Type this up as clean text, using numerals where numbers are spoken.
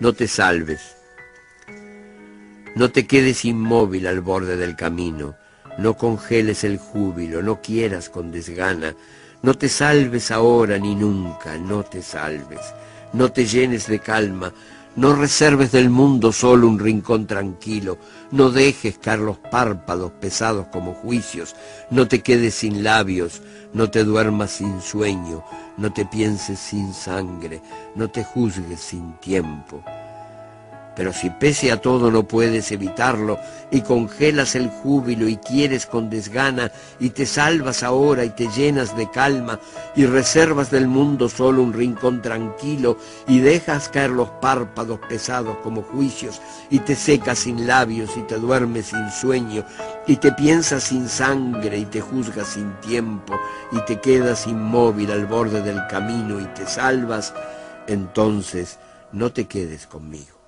no te salves. No te quedes inmóvil al borde del camino, no congeles el júbilo, no quieras con desgana, no te salves ahora ni nunca, no te salves, no te llenes de calma, no reserves del mundo solo un rincón tranquilo, no dejes caer los párpados pesados como juicios, no te quedes sin labios, no te duermas sin sueño, no te pienses sin sangre, no te juzgues sin tiempo. Pero si pese a todo no puedes evitarlo y congelas el júbilo y quieres con desgana y te salvas ahora y te llenas de calma y reservas del mundo solo un rincón tranquilo y dejas caer los párpados pesados como juicios y te secas sin labios y te duermes sin sueño y te piensas sin sangre y te juzgas sin tiempo y te quedas inmóvil al borde del camino y te salvas, entonces no te quedes conmigo.